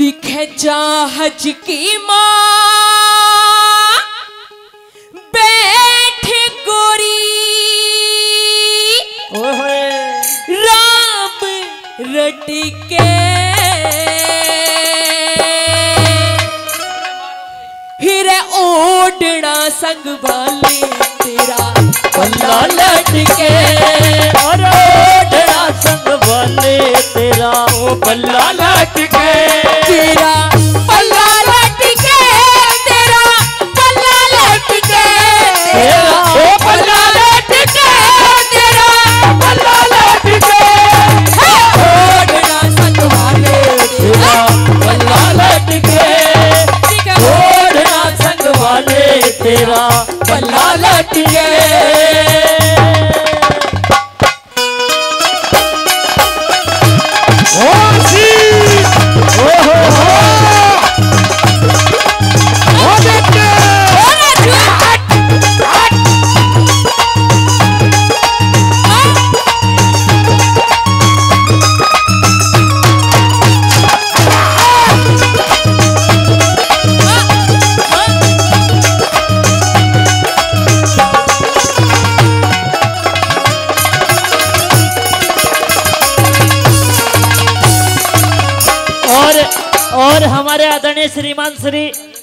दिखे जहाज की माँ बैठ गोरी राम रटी के हिरे ओढ़ना संग वाले तेरा पल्ला लटके और ओढ़ना संग वाले तेरा ओ पल्ला लटके तेरा पल्ला लटके तेरा पल्ला लटके तेरा ओ पल्ला लटके तेरा पल्ला लटके ओढ़ना संग वाले तेरा पल्ला लटके ओढ़ना संग वाले तेरा पल्ला लटके और हमारे आदरणीय श्रीमान श्री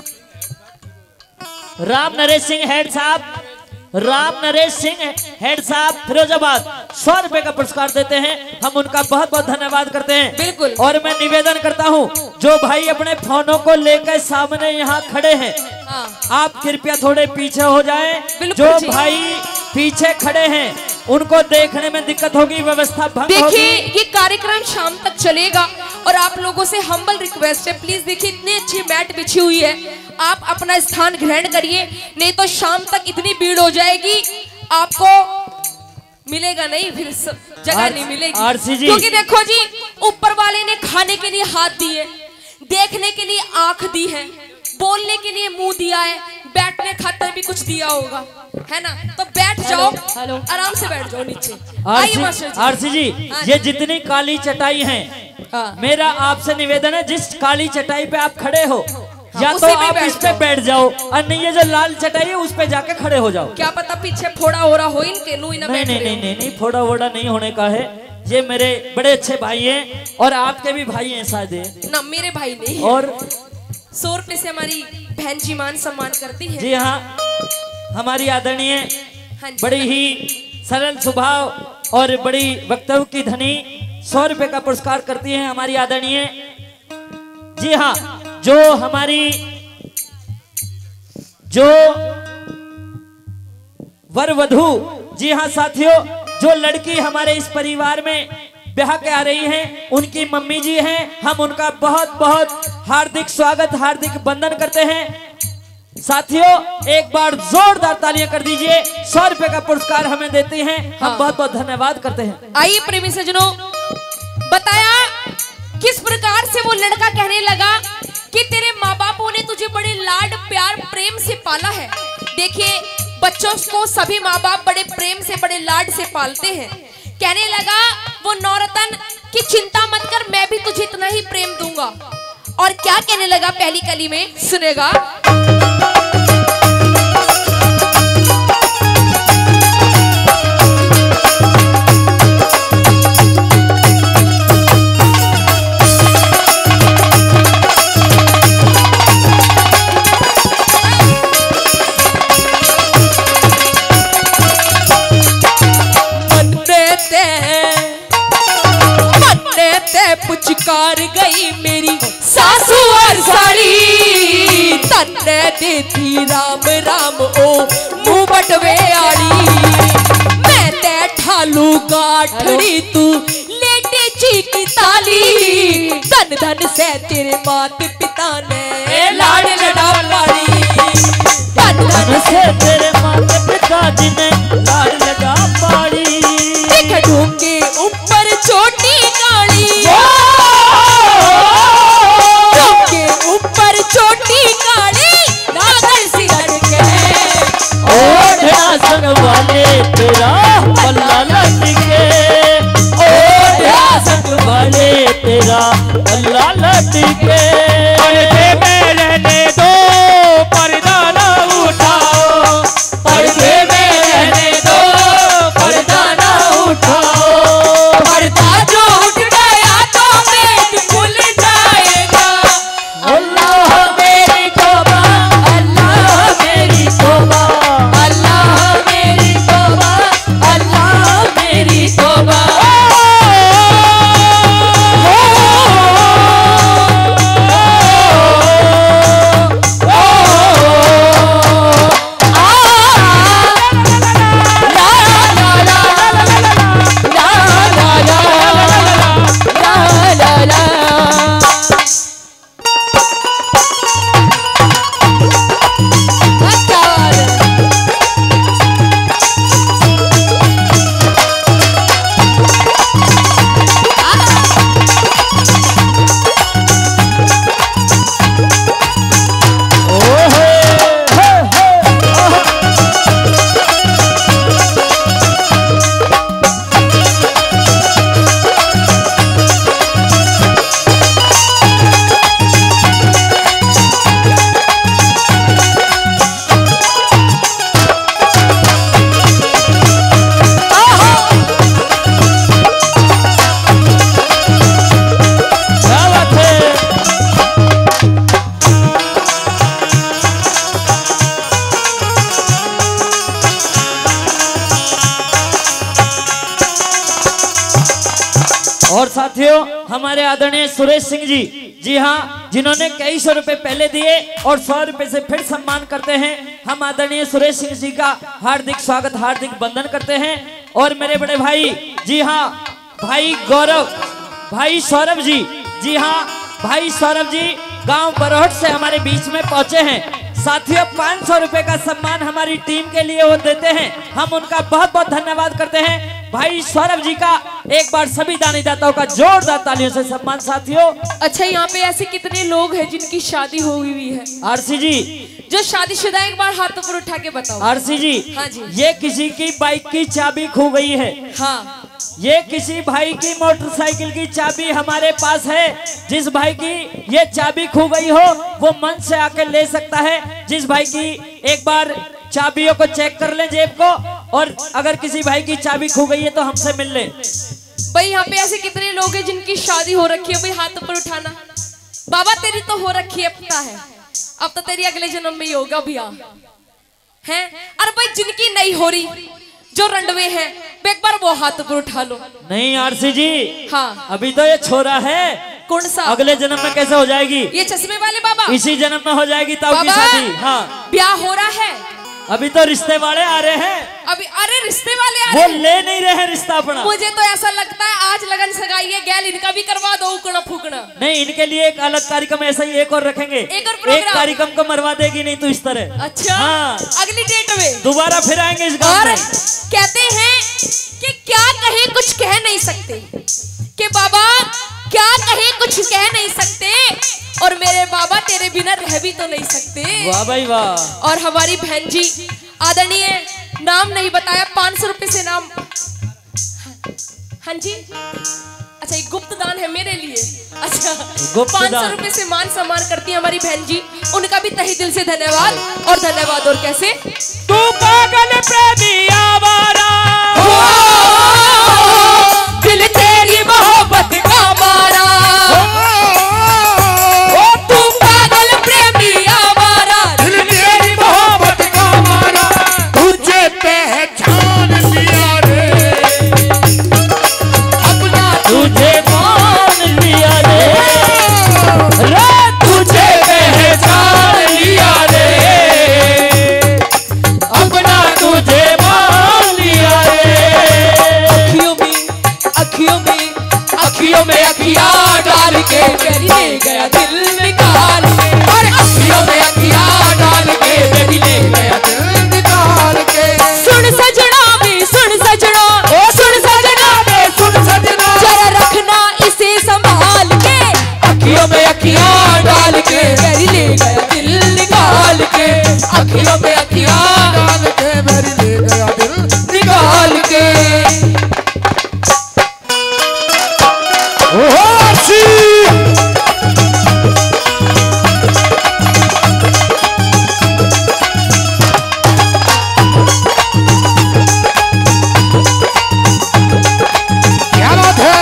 राम नरेश सिंह हेड साहब, राम नरेश सिंह हेड साहब फिरोजाबाद 100 रुपए का पुरस्कार देते हैं। हम उनका बहुत बहुत धन्यवाद करते हैं। बिल्कुल। और मैं निवेदन करता हूं, जो भाई अपने फोनों को लेकर सामने यहाँ खड़े हैं, आप कृपया थोड़े पीछे हो जाएं। जो भाई पीछे खड़े हैं उनको देखने में दिक्कत होगी, व्यवस्था भंग होगी। देखिए ये कार्यक्रम शाम तक चलेगा और आप लोगों से हम्बल रिक्वेस्ट है, प्लीज देखिए इतनी अच्छी मैट बिछी हुई है, आप अपना स्थान ग्रहण करिए, नहीं तो शाम तक इतनी भीड़ हो जाएगी आपको मिलेगा नहीं, फिर जगह नहीं मिलेगी। आरसी जी, क्योंकि देखो जी ऊपर वाले ने खाने के लिए हाथ दिए, देखने के लिए आंख दी है, बोलने के लिए मुंह दिया है, बैठने खातिर भी कुछ दिया होगा, है ना? तो बैठ जाओ, आराम से बैठ जाओ नीचे। आइए मास्टर जी। आरसी जी, ये जितनी काली चटाई है, मेरा आपसे निवेदन है, जिस काली चटाई पे आप खड़े हो या तो आप इस पे बैठ जाओ, और नहीं ये जो लाल चटाई है उस पे जाके खड़े हो जाओ। क्या पता पीछे फोड़ा हो रहा हो इनके, नहीं, फोड़ा वोड़ा नहीं होने का है। ये मेरे बड़े अच्छे भाई हैं और आपके भी भाई हैं शायद ना, मेरे भाई नहीं। और 100 रुपए से हमारी बहन जी मान सम्मान करती है। जी हाँ, हमारी आदरणीय बड़ी ही सरल स्वभाव और बड़ी वक्तव्य की धनी 100 रुपए का पुरस्कार करती है हमारी आदरणीय। जी हाँ, जो हमारी वर वधू, जी हाँ साथियों, जो लड़की हमारे इस परिवार में ब्याह के आ रही हैं, उनकी मम्मी जी हैं, हम उनका बहुत बहुत हार्दिक स्वागत, हार्दिक वंदन करते हैं। साथियों एक बार जोरदार तालियां कर दीजिए। 100 रुपए का पुरस्कार हमें देती हैं, हम बहुत बहुत धन्यवाद करते हैं। आइए प्रेमी सज्जनों, बताया किस प्रकार से वो लड़का कहने लगा कि तेरे माँ बापों ने तुझे बड़े लाड प्यार प्रेम से पाला है। देखिए बच्चों को सभी माँ बाप बड़े प्रेम से बड़े लाड से पालते हैं। कहने लगा वो नौरतन की चिंता मत कर, मैं भी तुझे इतना ही प्रेम दूंगा। और क्या कहने लगा पहली कली में, सुनेगा। पुचकार गई मेरी सासू और साड़ी, तन्ने देती राम राम ओ मुंह बटवे आड़ी। मैं ते ठालू गाठड़ी तू लेटे चीकी ताली, धन धन से तेरे मात पिता ने लाड़ लड़ा पाड़ी। धन धन से तेरे माता पिता जी ने लाड़ लगा पाड़ी। के ऊपर छोटी काली, के ऊपर छोटी काली, नागर सिर के ओढ़ना संग वाले तेरा पल्ला लटके, ओढ़ना संग वाले तेरा पल्ला लटके। साथियों हमारे आदरणीय सुरेश सिंह जी, जी हाँ, जिन्होंने कई सौ रुपए पहले दिए और 100 रुपए से फिर सम्मान करते हैं। हम आदरणीय सुरेश सिंह जी का हार्दिक स्वागत, हार्दिक वंदन करते हैं। और मेरे बड़े भाई, जी हाँ, भाई गौरव, भाई सौरभ जी हाँ, भाई सौरभ जी गांव बरोहट से हमारे बीच में पहुंचे हैं। साथियों 500 रुपए का सम्मान हमारी टीम के लिए वो देते हैं, हम उनका बहुत बहुत धन्यवाद करते हैं। भाई सौरभ जी का एक बार सभी दानीदाताओं का जोरदार तालियों से सम्मान। साथियों अच्छा, यहाँ पे ऐसे कितने लोग हैं जिनकी शादी हो हुई है? आरसी जी, जो शादीशुदा एक बार हाथों पर उठा के बताओ। आरसी जी, हाँ जी। ये किसी की बाइक की चाबी खो गई है। हाँ, ये किसी भाई की मोटरसाइकिल की चाबी हमारे पास है। जिस भाई की ये चाबी खो गई हो वो मन से आके ले सकता है। जिस भाई की एक बार चाबियों को चेक कर ले जेब को, और अगर किसी भाई की चाबी खो गई है तो हमसे मिल ले। भाई यहाँ पे ऐसे कितने लोग हैं जिनकी शादी हो रखी है? भाई हाथ ऊपर उठाना। बाबा तेरी तो हो रखी है, पता है, अब तो तेरी अगले जन्म में ही होगा भैया है। अरे भाई जिनकी नहीं हो रही, जो रंडवे हैं, एक बार वो हाथ ऊपर उठा लो। नहीं आरसी जी, हाँ, अभी तो ये छोरा है। कौन सा? अगले जन्म में कैसे हो जाएगी? ये चश्मे वाले बाबा इसी जन्म में हो जाएगी ताऊ की शादी। हाँ, ब्याह हो रहा है, अभी तो रिश्ते वाले आ रहे हैं। अभी अरे रिश्ते वाले आ वो रहे हैं। ले नहीं रहे हैं रिश्ता अपना। मुझे तो ऐसा लगता है आज लगन सगाई है, गैल इनका भी करवा दो, उकड़ा फूकना। नहीं, इनके लिए एक अलग कार्यक्रम ऐसा ही एक और रखेंगे। एक कार्यक्रम को मरवा देगी नहीं तो इस तरह। अच्छा, हाँ, अगली डेट में दोबारा फिर आएंगे इस गांव और में। कहते हैं कि क्या कहे कुछ कह नहीं सकते, कि बाबा क्या कहे कुछ कह नहीं सकते, और मेरे बाबा तेरे बिना रह भी तो नहीं सकते। वाह भाई वाह। और हमारी बहन जी आदरणीय, नाम नहीं बताया, 500 रुपए से नाम। हाँ जी, अच्छा, ये गुप्त दान है मेरे लिए। अच्छा, 500 रुपए से मान सम्मान करती है हमारी बहन जी, उनका भी तहे दिल से धन्यवाद। और धन्यवाद और कैसे? तू पागल प्रेमी आवारा, दिल तेरी मोहब्बत का मारा, तू पागल प्रेमी आवारा, दिल तेरी मोहब्बत का मारा, तुझे पहचान लिया रे, अपना तुझे मान लिया रे, तुझे पहचान लिया रे, अपना तुझे मान लिया रे। अखियों में अखियां डाल के मेरी ले गया दिल निकाल के, और अखियों में अखियां डाल के मेरी ले गया दिल निकाल के। सुन सजना भी सुन सजना, सुन सजना भी सुन सजना, जरा रखना इसे संभाल के। अखियों में अखियां डाल के मेरी ले गया दिल निकाल के, अखियों में अखियां डाल के मेरी ले गया दिल निकाल के। क्या बात है?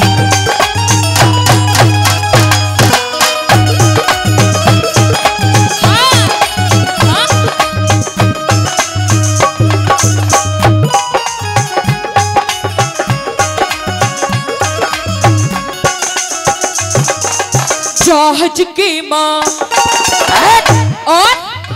जहाज की माँ और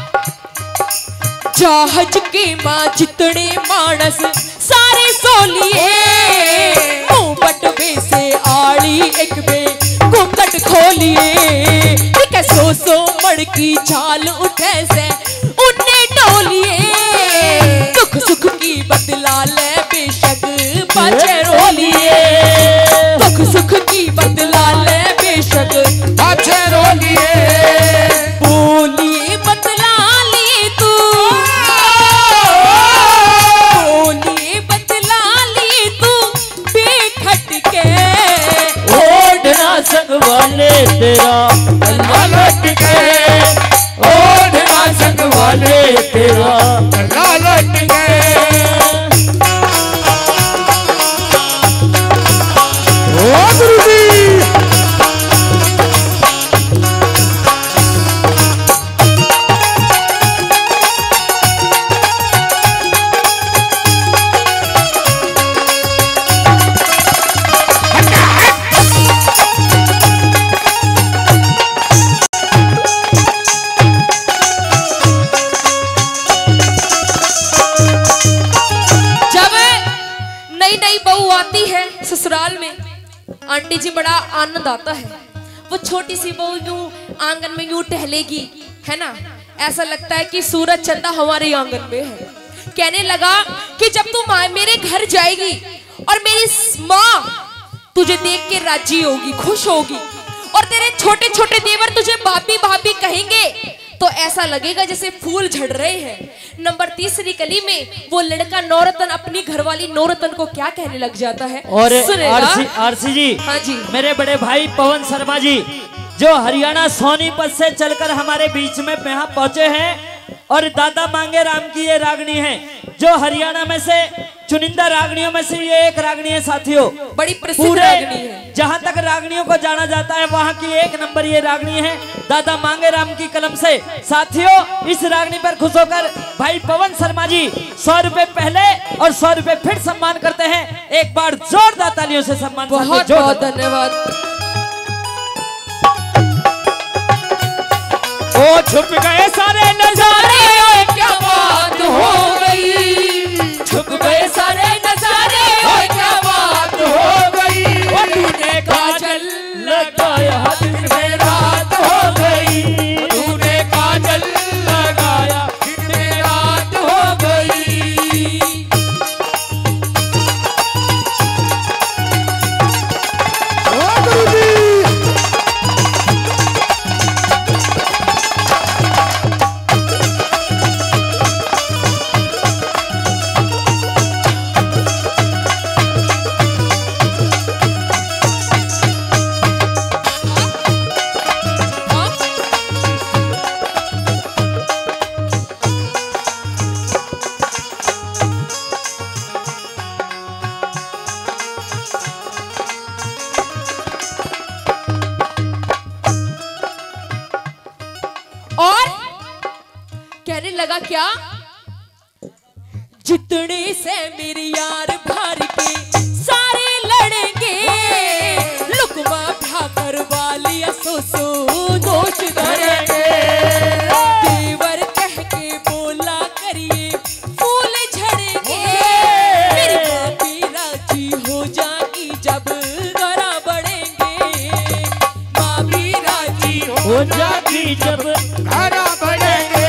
जहाज की माँ जितने मानस सारे सोलिए, मुंह बटवे से आड़ी एक बे घूंघट खोलिए, सो मड़ की चाल उठे से उन्हें टोलिए, दुख सुख की बदला ले बेशक बचे रोलिए, दुख सुख की बदला ले बेशक अच्छे रोलिए, बोलिए बदला लिए तू, बोलिए बदला लिए तू बेखट के, ओढ़ना संग वाले तेरा अल्लाह लट के, ओढ़ना संग वाले तेरा अल्लाह लट के। ओ गुरुजी, आंटी जी बड़ा आनंद आता है। वो छोटी सी बहू यूं आंगन में यूं टहलेगी, है ना, ऐसा लगता है कि सूरज चंदा हमारे आंगन में है। कहने लगा कि जब तू मेरे घर जाएगी और मेरी माँ तुझे देख के राजी होगी, खुश होगी, और तेरे छोटे छोटे देवर तुझे भाभी भाभी कहेंगे, तो ऐसा लगेगा जैसे फूल झड़ रहे हैं। नंबर 3 कली में वो लड़का नौरतन अपनी घरवाली नौरतन को क्या कहने लग जाता है, और सुनेगा? आरसी जी, हाँ जी, मेरे बड़े भाई पवन शर्मा जी जो हरियाणा सोनीपत से चलकर हमारे बीच में यहाँ पहुंचे हैं, और दादा मांगे राम की ये रागनी है जो हरियाणा में से चुनिंदा रागनियों में से ये एक रागनी है साथियों। बड़ी प्रसिद्ध रागनी है। जहाँ तक रागनियों को जाना जाता है वहाँ की 1 नंबर ये रागनी है दादा मांगे राम की कलम से। साथियों, इस रागनी पर खुश होकर भाई पवन शर्मा जी 100 रुपए पहले और 100 रुपए फिर सम्मान करते हैं। एक बार जोरदार तालियों से सम्मान। बहुत बहुत धन्यवाद। ओ छुप गए सारे नजारे, क्या बात हो गई, छुप गए सारे नजारे, क्या बात हो गई। ओ तूने काजल लगाया दिन में रात हो गई, तूने काजल लगाया दिन में रात हो गई। ओ गुरुजी और कहने लगा क्या, जितने से मेरे यार भर के सारे लड़ेंगे, लुकमा भाकर वाली सो दोष धरेंगे। देवर कह के बोला करिए फूल झड़ेंगे, मेरी भाभी राजी हो जाएगी जब गरा बढ़ेंगे, भाभी राजी हो जाती जब घरा बढ़ेंगे,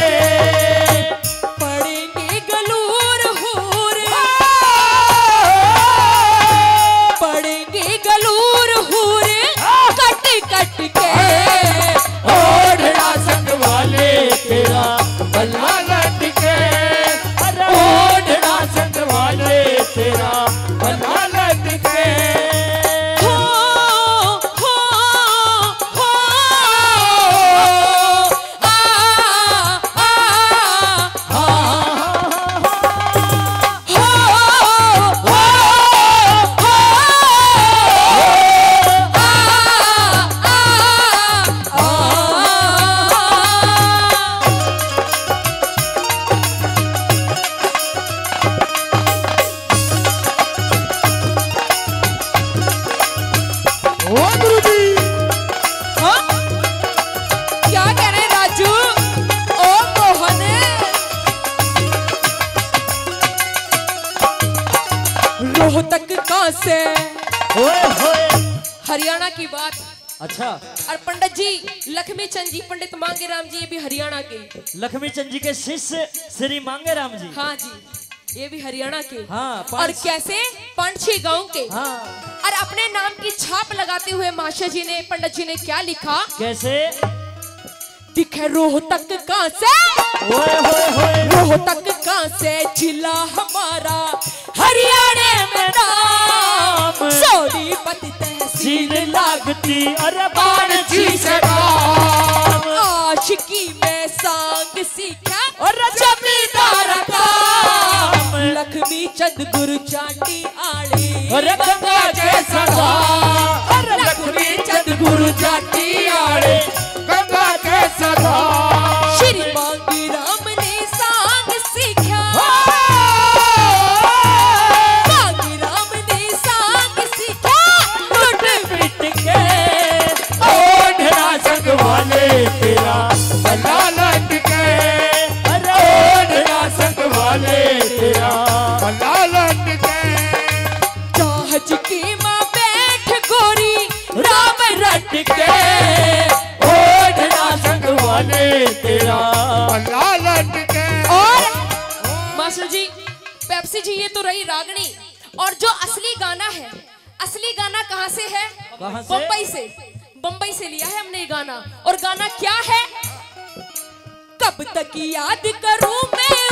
पड़ेंगे गलूर हूर, पड़ेंगे गलूर हूर, कट कट के ओढ़ना संग वाले तेरा बल्ला लटके, ओढ़ना संग वाले तेरा बल्ला लटके। हो हो हो ओ गुरुजी क्या कह रहे राजू? ओ मोहन, रोहतक का से होए होए। हरियाणा की बात। अच्छा, और पंडित जी लक्ष्मी चंद जी, पंडित मांगे राम जी, ये भी हरियाणा के। लक्ष्मी चंद जी के शिष्य श्री मांगे राम जी। हाँ जी, ये भी हरियाणा के। हाँ, और कैसे पांची गांव के। हाँ, और अपने नाम की छाप लगाते हुए मास्टर जी ने, पंडित जी ने क्या लिखा, कैसे? दिखे रोहतक का से, होए होए होए। रोहतक का से जिला हमारा हरियाणा में नाम, सोनीपत तहसील सील लागती अरे बाणची से काम, आशिकी में सांग सीखा और जमींदार का, लक्ष्मी चंद गुरु चाटी आड़े, और गंगा जैसा धाम, लक्ष्मी चंद गुरु जाती आड़े, गंगा जैसा धाम। श्री मांगी राम ने सांग सीखा, मांगी राम ने सांग सीखा, लुट पिट के ओढ़ना संग वाले तेरा बल्ला लटके, ओढ़ना संग वाले तेरा बल्ला लटके। जहाज की माँ बैठ गोरी, जाने तेरा लालच के। और मास्टर जी, पेप्सी जी, ये तो रही रागनी, और जो असली गाना है, असली गाना कहाँ से है? कहाँ से? बम्बई से। बम्बई से लिया है हमने ये गाना। और गाना क्या है? कब तक याद करूं मैं